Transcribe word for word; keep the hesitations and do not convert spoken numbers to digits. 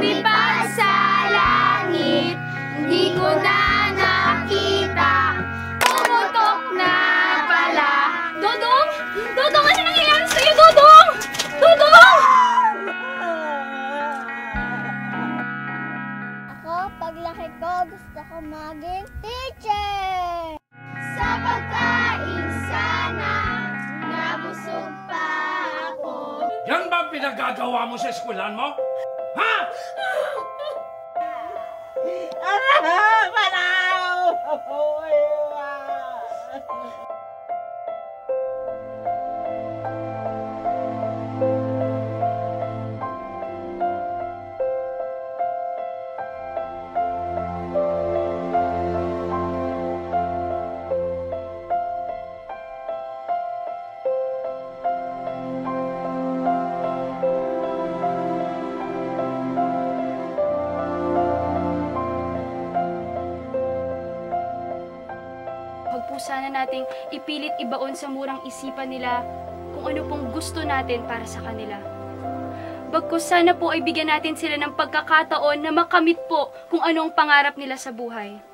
lumipad sa langit, hindi ko na nakita, pumutok na pala. Dodong! Dodong, ano nangyayari sa'yo, Dodong? Dodong! Ako, paglaki ko, gusto ko maging teacher! Sa pagkain sana, nabusog pa ako. Yan ba pinagagawa mo sa eskwelahan mo? Ha? Huwag po sana nating ipilit ibaon sa murang isipan nila kung ano pong gusto natin para sa kanila. Bagkus sana po ay bigyan natin sila ng pagkakataon na makamit po kung ano ang pangarap nila sa buhay.